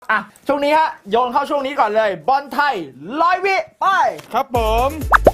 ช่วงนี้ฮะโยนเข้าช่วงนี้ก่อนเลยบอลไทย100 วิไปครับผม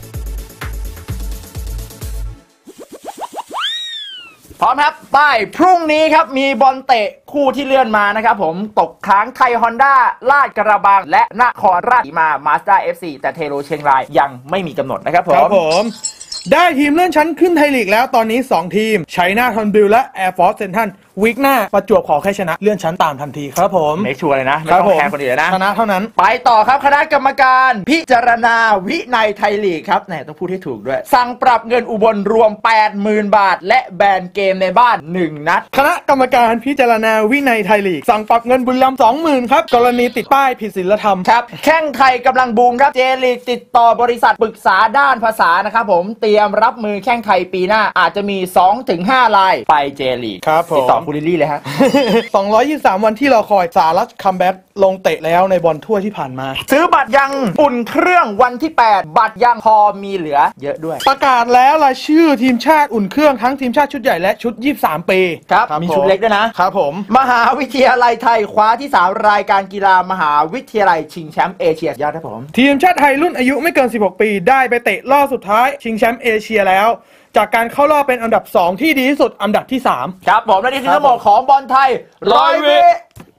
พร้อมครับไปพรุ่งนี้ครับมีบอลเตะคู่ที่เลื่อนมานะครับผมตกค้างไทยฮอนด้าลาดกระบังและนครราชสีมามาสด้า FC แต่เทโรเชียงรายยังไม่มีกำหนดนะครับผมได้ทีมเลื่อนชั้นขึ้นไทยลีกแล้วตอนนี้2ทีมชัยนาท Hornbill และ Air Force Central วีคหน้าประจวบขอแค่ชนะเลื่อนชั้นตามทันทีครับผมไม่ชัวร์เลยนะไม่ต้องแพ้คนอื่นนะชนะเท่านั้นไปต่อครับคณะกรรมการพิจารณาวินัยไทยลีกครับแหมต้องพูดให้ถูกด้วยสั่งปรับเงินอุบลรวม 80,000 บาทและแบนเกมในบ้าน1 นัดคณะกรรมการพิจารณาวินัยไทยลีกสั่งปรับเงินบุญรัมย์ 20,000 ครับกรณีติดป้ายผิดศีลธรรมครับแข้งไทยกำลังบูมครับเจลีกติดต่อบริษัทปรึกษาด้านภาษานะครับผมเตรียมรับมือแข้งไทยปีหน้าอาจจะมี 2-5 รายไปเจลีกติดต่อคุณลิลลี่เลยฮะ 223 วันที่รอคอยสหรัฐคัมแบ็กลงเตะแล้วในบอลทั่วที่ผ่านมาซื้อบัตรยังอุ่นเครื่องวันที่8บัตรยังพอมีเหลือเยอะด้วยประกาศแล้วรายชื่อทีมชาติอุ่นเครื่องทั้งทีมชาติชุดใหญ่และชุด23 ปีครับมีชุดเล็กด้วยนะครับผมมหาวิทยาลัยไทยคว้าที่3รายการกีฬามหาวิทยาลัยชิงแชมป์เอเชียยอดครับผมทีมชาติไทยรุ่นอายุไม่เกิน16 ปีได้ไปเตะรอบสุดท้ายชิงแชมป์เอเชียแล้วจากการเข้ารอบเป็นอันดับ2ที่ดีที่สุดอันดับที่3 ครับผมและนี่คือทั้งหมดของบอลไทย100 วิ